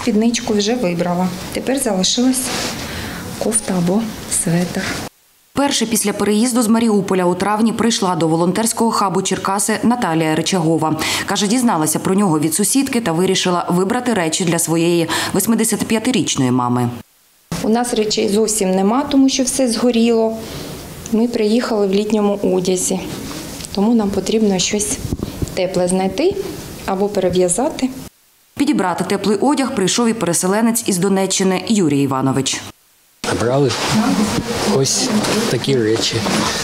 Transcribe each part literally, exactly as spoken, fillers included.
спідничку вже вибрала. Тепер залишилась кофта або светр. Перше після переїзду з Маріуполя у травні прийшла до волонтерського хабу Черкаси Наталія Ричагова. Каже, дізналася про нього від сусідки та вирішила вибрати речі для своєї восьмидесятип'ятирічної мами. У нас речей зовсім нема, тому що все згоріло. Ми приїхали в літньому одязі, тому нам потрібно щось тепле знайти або перев'язати. Підібрати теплий одяг прийшов і переселенець із Донеччини Юрій Іванович. Набрали ось такі речі.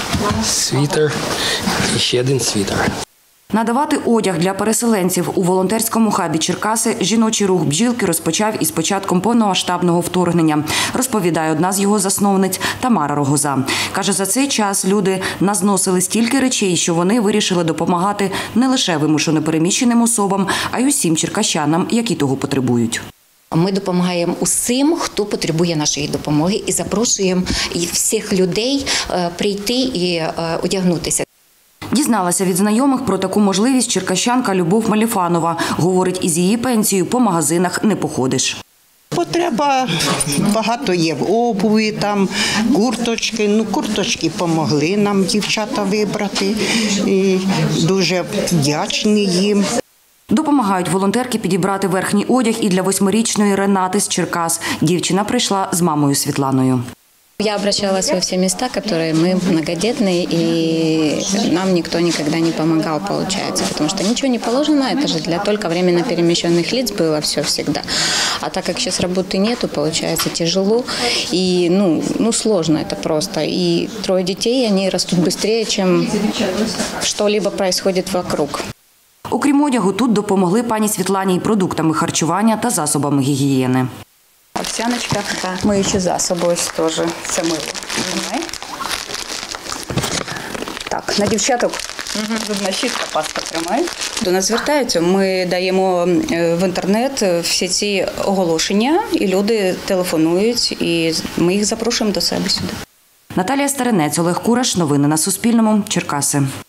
Світер і ще один світер. Надавати одяг для переселенців у волонтерському хабі Черкаси жіночий рух «Бджілки» розпочав із початком повномасштабного вторгнення, розповідає одна з його засновниць Тамара Рогоза. Каже, за цей час люди назносили стільки речей, що вони вирішили допомагати не лише вимушено переміщеним особам, а й усім черкащанам, які того потребують. Ми допомагаємо усім, хто потребує нашої допомоги, і запрошуємо всіх людей прийти і одягнутися. Дізналася від знайомих про таку можливість черкащанка Любов Маліфанова. Говорить, із її пенсією по магазинах не походиш. Потреба багато є в обуві, там, курточки. Ну, курточки допомогли нам дівчата вибрати. І дуже вдячні їм. Допомагають волонтерки підібрати верхній одяг і для восьмирічної Ренати з Черкас. Дівчина прийшла з мамою Світланою. Я обращалась во все места, которые мы многодетные, и нам никто никогда не помогал, получается, потому что ничего не положено, это же для только временно перемещенных лиц было все всегда. А так как сейчас работы нету, получается тяжело и ну, ну сложно это просто. И трое детей, они растут быстрее, чем что-либо происходит вокруг. Окрім одягу, тут допомогли пані Світлані й продуктами харчування та засобами гігієни. Овсяночка, ми ще засоби ось теж, це мило. Так, на дівчаток зубна щітка, паста тримає. До нас звертаються, ми даємо в інтернет всі ці оголошення, і люди телефонують, і ми їх запрошуємо до себе сюди. Наталія Старинець, Олег Кураш. Новини на Суспільному. Черкаси.